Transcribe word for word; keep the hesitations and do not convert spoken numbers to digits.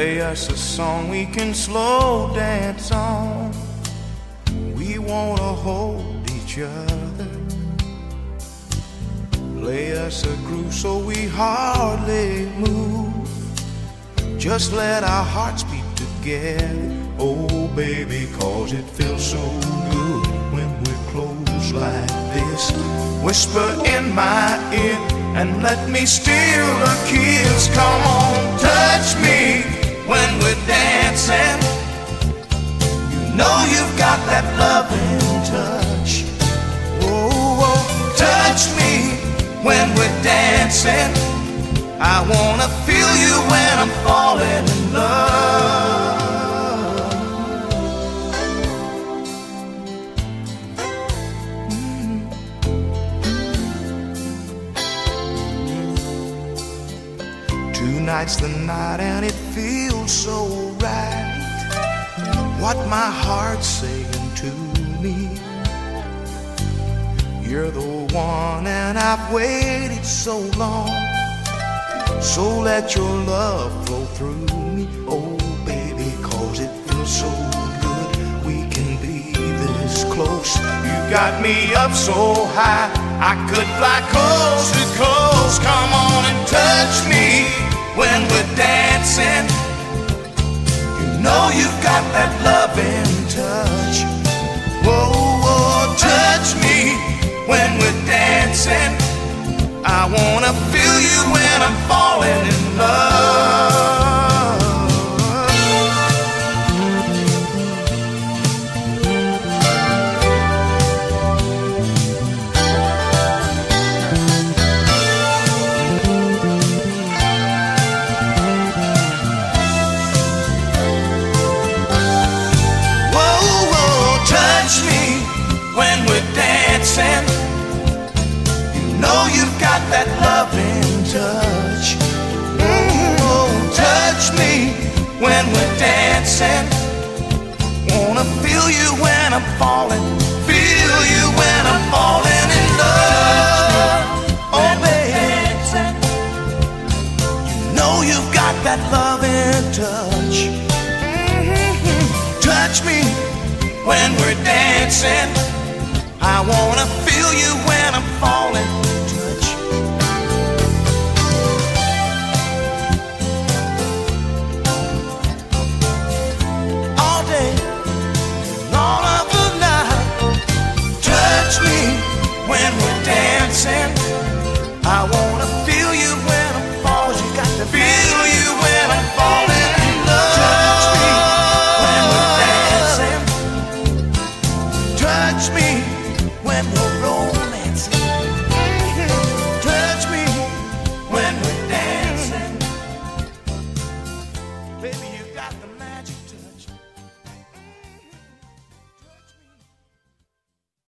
Play us a song we can slow dance on. We wanna hold each other. Play us a groove so we hardly move. Just let our hearts beat together. Oh baby, cause it feels so good when we're close like this. Whisper in my ear and let me steal a kiss. Come on, touch me when we're dancing. You know you've got that loving touch. Oh, oh, touch me when we're dancing. I wanna feel you when I'm falling in love. Tonight's the night and it feels so right. What my heart's saying to me. You're the one and I've waited so long. So let your love flow through me. Oh baby, cause it feels so good. We can be this close. You got me up so high I could fly coast to coast. Come on and touch me when we're dancing. You know you've got that loving touch. Whoa, whoa, touch me when we're dancing. I wanna feel you when I'm falling in love. Whoa, whoa, touch me when we're dancing. Know you've got that loving touch. Oh, touch me when we're dancing. Wanna feel you when I'm falling. Feel you when I'm falling in love. Oh baby, you know you've got that loving touch. Mm-hmm. Touch me when we're dancing. I wanna